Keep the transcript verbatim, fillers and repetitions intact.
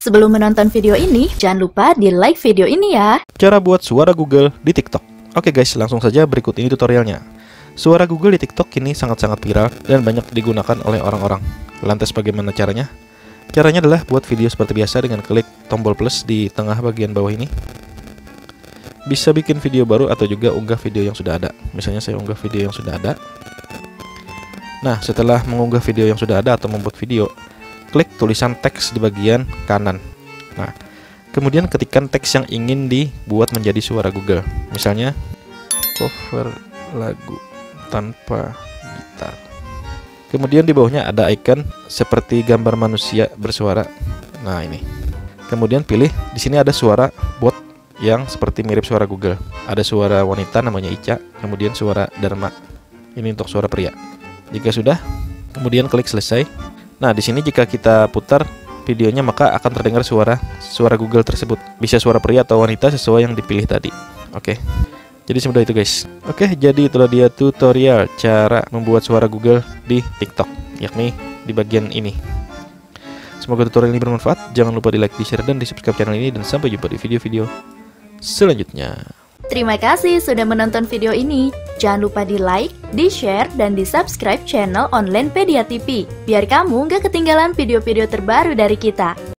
Sebelum menonton video ini, jangan lupa di like video ini ya. Cara buat suara Google di TikTok. Oke guys, langsung saja berikut ini tutorialnya. Suara Google di TikTok kini sangat-sangat viral dan banyak digunakan oleh orang-orang. Lantas bagaimana caranya? Caranya adalah buat video seperti biasa dengan klik tombol plus di tengah bagian bawah ini. Bisa bikin video baru atau juga unggah video yang sudah ada. Misalnya saya unggah video yang sudah ada. Nah, setelah mengunggah video yang sudah ada atau membuat video, klik tulisan teks di bagian kanan. Nah, kemudian ketikkan teks yang ingin dibuat menjadi suara Google. Misalnya, cover lagu tanpa gitar. Kemudian di bawahnya ada icon seperti gambar manusia bersuara. Nah, ini. Kemudian pilih, di sini ada suara bot yang seperti mirip suara Google. Ada suara wanita namanya Ica, kemudian suara Dharma. Ini untuk suara pria. Jika sudah, kemudian klik selesai. Nah, di sini jika kita putar videonya maka akan terdengar suara suara Google tersebut. Bisa suara pria atau wanita sesuai yang dipilih tadi. Oke. Jadi semudah itu guys. Oke, jadi itulah dia tutorial cara membuat suara Google di TikTok, yakni di bagian ini. Semoga tutorial ini bermanfaat. Jangan lupa di like, di share, dan di subscribe channel ini. Dan sampai jumpa di video-video selanjutnya. Terima kasih sudah menonton video ini. Jangan lupa di like, di share, dan di subscribe channel Onlinepedia T V biar kamu gak ketinggalan video-video terbaru dari kita.